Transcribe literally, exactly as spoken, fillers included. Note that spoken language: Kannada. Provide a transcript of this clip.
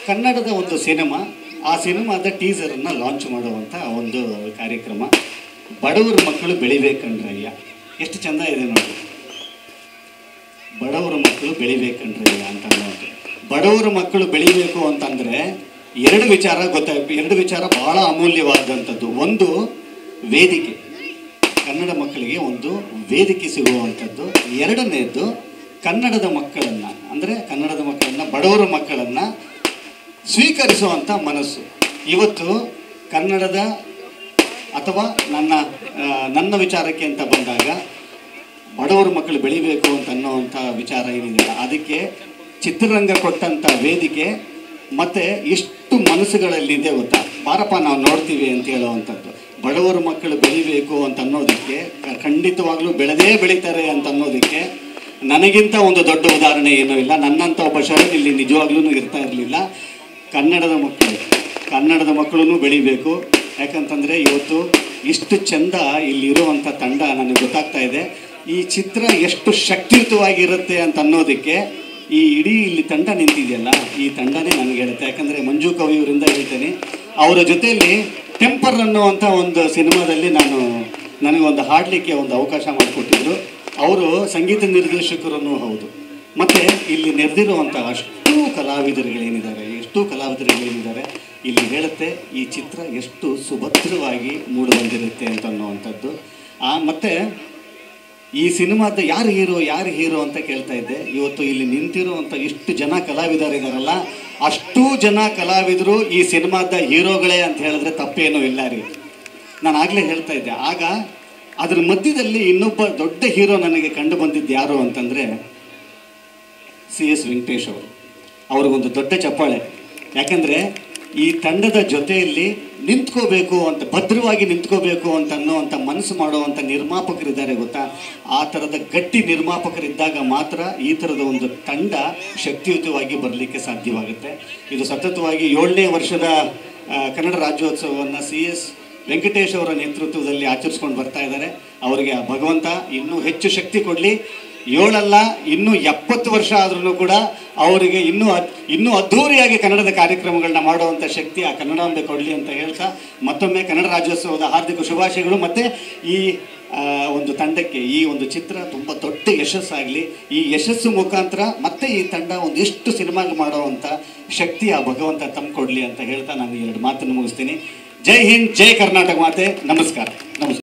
ಕನ್ನಡದ ಒಂದು ಸಿನಿಮಾ, ಆ ಸಿನಿಮಾದ ಟೀಸರನ್ನು ಲಾಂಚ್ ಮಾಡುವಂಥ ಒಂದು ಕಾರ್ಯಕ್ರಮ. ಬಡವರ ಮಕ್ಕಳು ಬೆಳಿಬೇಕಂಡ್ರಯ್ಯ, ಎಷ್ಟು ಚೆಂದ ಇದೆ ನೋಡಿ. ಬಡವರ ಮಕ್ಕಳು ಬೆಳಿಬೇಕಂಡ್ರಯ್ಯ ಅಂತ ಅನ್ನೋದು. ಬಡವರ ಮಕ್ಕಳು ಬೆಳಿಬೇಕು ಅಂತಂದರೆ ಎರಡು ವಿಚಾರ ಗೊತ್ತಾಗ ಎರಡು ವಿಚಾರ ಭಾಳ ಅಮೂಲ್ಯವಾದಂಥದ್ದು. ಒಂದು ವೇದಿಕೆ, ಕನ್ನಡ ಮಕ್ಕಳಿಗೆ ಒಂದು ವೇದಿಕೆ ಸಿಗುವಂಥದ್ದು. ಎರಡನೇದು ಕನ್ನಡದ ಮಕ್ಕಳನ್ನು, ಅಂದರೆ ಕನ್ನಡದ ಮಕ್ಕಳನ್ನು, ಬಡವರ ಮಕ್ಕಳನ್ನು ಸ್ವೀಕರಿಸುವಂಥ ಮನಸ್ಸು. ಇವತ್ತು ಕನ್ನಡದ ಅಥವಾ ನನ್ನ ನನ್ನ ವಿಚಾರಕ್ಕೆ ಅಂತ ಬಂದಾಗ ಬಡವರ ಮಕ್ಕಳು ಬೆಳಿಬೇಕು ಅಂತ ಅನ್ನೋವಂಥ ವಿಚಾರ ಏನಿದೆ, ಅದಕ್ಕೆ ಚಿತ್ರರಂಗ ಕೊಟ್ಟಂಥ ವೇದಿಕೆ ಮತ್ತು ಎಷ್ಟು ಮನಸ್ಸುಗಳಲ್ಲಿದೆ ಗೊತ್ತಾ. ಬಾರಪ್ಪ ನಾವು ನೋಡ್ತೀವಿ ಅಂತ ಹೇಳುವಂಥದ್ದು. ಬಡವರ ಮಕ್ಕಳು ಬೆಳಿಬೇಕು ಅಂತ ಅನ್ನೋದಕ್ಕೆ, ಖಂಡಿತವಾಗ್ಲೂ ಬೆಳೆದೇ ಬೆಳೀತಾರೆ ಅಂತ ಅನ್ನೋದಕ್ಕೆ ನನಗಿಂತ ಒಂದು ದೊಡ್ಡ ಉದಾಹರಣೆ ಏನೂ ಇಲ್ಲ. ನನ್ನಂಥ ಒಬ್ಬ ಶರಣ್ ಇಲ್ಲಿ ನಿಜವಾಗ್ಲೂ ಇರ್ತಾ ಇರಲಿಲ್ಲ. ಕನ್ನಡದ ಮಕ್ಕಳು ಕನ್ನಡದ ಮಕ್ಕಳೂ ಬೆಳಿಬೇಕು. ಯಾಕಂತಂದರೆ ಇವತ್ತು ಇಷ್ಟು ಚೆಂದ ಇಲ್ಲಿರುವಂಥ ತಂಡ ನನಗೆ ಗೊತ್ತಾಗ್ತಾ ಇದೆ. ಈ ಚಿತ್ರ ಎಷ್ಟು ಶಕ್ತಿಯುತವಾಗಿರುತ್ತೆ ಅಂತ ಅನ್ನೋದಕ್ಕೆ ಈ ಇಡೀ ಇಲ್ಲಿ ತಂಡ ನಿಂತಿದೆಯಲ್ಲ, ಈ ತಂಡನೇ ನನಗೆ ಹೇಳುತ್ತೆ. ಯಾಕಂದರೆ ಮಂಜು ಕವಿಯವರಿಂದ ಹೇಳ್ತೇನೆ, ಅವರ ಜೊತೆಯಲ್ಲಿ ಟೆಂಪರ್ ಅನ್ನುವಂಥ ಒಂದು ಸಿನಿಮಾದಲ್ಲಿ ನಾನು ನನಗೊಂದು ಹಾಡಲಿಕ್ಕೆ ಒಂದು ಅವಕಾಶ ಮಾಡಿಕೊಟ್ಟಿದ್ರು. ಅವರು ಸಂಗೀತ ನಿರ್ದೇಶಕರನ್ನು ಹೌದು. ಮತ್ತು ಇಲ್ಲಿ ನೆರೆದಿರುವಂಥ ಅಷ್ಟು ಕಲಾವಿದರುಗಳೇನಿದ್ದಾರೆ ಎಷ್ಟು ಕಲಾವಿದರುಗಳೇನಿದ್ದಾರೆ ಇಲ್ಲಿ ಹೇಳುತ್ತೆ ಈ ಚಿತ್ರ ಎಷ್ಟು ಸುಭದ್ರವಾಗಿ ಮೂಡಿಬಂದಿರುತ್ತೆ ಅಂತ ಅನ್ನುವಂಥದ್ದು. ಆ ಮತ್ತು ಈ ಸಿನಿಮಾದ ಯಾರು ಹೀರೋ ಯಾರು ಹೀರೋ ಅಂತ ಕೇಳ್ತಾ ಇದ್ದೆ. ಇವತ್ತು ಇಲ್ಲಿ ನಿಂತಿರುವಂಥ ಇಷ್ಟು ಜನ ಕಲಾವಿದರಿದ್ದಾರಲ್ಲ, ಅಷ್ಟೂ ಜನ ಕಲಾವಿದರು ಈ ಸಿನಿಮಾದ ಹೀರೋಗಳೇ ಅಂತ ಹೇಳಿದ್ರೆ ತಪ್ಪೇನೂ ಇಲ್ಲ ರೀ. ನಾನು ಆಗಲೇ ಹೇಳ್ತಾ ಇದ್ದೆ. ಆಗ ಅದ್ರ ಮಧ್ಯದಲ್ಲಿ ಇನ್ನೊಬ್ಬ ದೊಡ್ಡ ಹೀರೋ ನನಗೆ ಕಂಡು ಬಂದಿದ್ದು ಯಾರು ಅಂತಂದರೆ ಸಿ ಎಸ್ ವೆಂಕಟೇಶ್ ಅವರು. ಅವ್ರಿಗೊಂದು ದೊಡ್ಡ ಚಪ್ಪಾಳೆ. ಯಾಕಂದರೆ ಈ ತಂಡದ ಜೊತೆಯಲ್ಲಿ ನಿಂತ್ಕೋಬೇಕು ಅಂತ, ಭದ್ರವಾಗಿ ನಿಂತ್ಕೋಬೇಕು ಅಂತ ಅನ್ನೋವಂಥ ಮನಸ್ಸು ಮಾಡುವಂಥ ನಿರ್ಮಾಪಕರಿದ್ದಾರೆ ಗೊತ್ತಾ. ಆ ಥರದ ಗಟ್ಟಿ ನಿರ್ಮಾಪಕರಿದ್ದಾಗ ಮಾತ್ರ ಈ ಥರದ ಒಂದು ತಂಡ ಶಕ್ತಿಯುತವಾಗಿ ಬರಲಿಕ್ಕೆ ಸಾಧ್ಯವಾಗುತ್ತೆ. ಇದು ಸತತವಾಗಿ ಏಳನೇ ವರ್ಷದ ಕನ್ನಡ ರಾಜ್ಯೋತ್ಸವವನ್ನು ಸಿ ಎಸ್ ವೆಂಕಟೇಶ್ ಅವರ ನೇತೃತ್ವದಲ್ಲಿ ಆಚರಿಸ್ಕೊಂಡು ಬರ್ತಾ ಇದ್ದಾರೆ. ಅವರಿಗೆ ಭಗವಂತ ಇನ್ನೂ ಹೆಚ್ಚು ಶಕ್ತಿ ಕೊಡಲಿ. ಏಳಲ್ಲ ಇನ್ನೂ ಎಪ್ಪತ್ತು ವರ್ಷ ಆದ್ರೂ ಕೂಡ ಅವರಿಗೆ ಇನ್ನೂ ಇನ್ನೂ ಅದ್ಧೂರಿಯಾಗಿ ಕನ್ನಡದ ಕಾರ್ಯಕ್ರಮಗಳನ್ನ ಮಾಡುವಂಥ ಶಕ್ತಿ ಆ ಕನ್ನಡಾಂಬೆ ಕೊಡಲಿ ಅಂತ ಹೇಳ್ತಾ ಮತ್ತೊಮ್ಮೆ ಕನ್ನಡ ರಾಜ್ಯೋತ್ಸವದ ಹಾರ್ದಿಕ ಶುಭಾಶಯಗಳು. ಮತ್ತು ಈ ಒಂದು ತಂಡಕ್ಕೆ ಈ ಒಂದು ಚಿತ್ರ ತುಂಬ ದೊಡ್ಡ ಯಶಸ್ಸಾಗಲಿ. ಈ ಯಶಸ್ಸು ಮುಖಾಂತರ ಮತ್ತೆ ಈ ತಂಡ ಒಂದಿಷ್ಟು ಸಿನಿಮಾಗೆ ಮಾಡುವಂಥ ಶಕ್ತಿ ಆ ಭಗವಂತ ತಮ್ಮ ಕೊಡಲಿ ಅಂತ ಹೇಳ್ತಾ ನಾನು ಎರಡು ಮಾತನ್ನು ಮುಗಿಸ್ತೀನಿ. ಜೈ ಹಿಂದ್, ಜೈ ಕರ್ನಾಟಕ ಮಾತೆ. ನಮಸ್ಕಾರ ನಮಸ್ಕಾರ.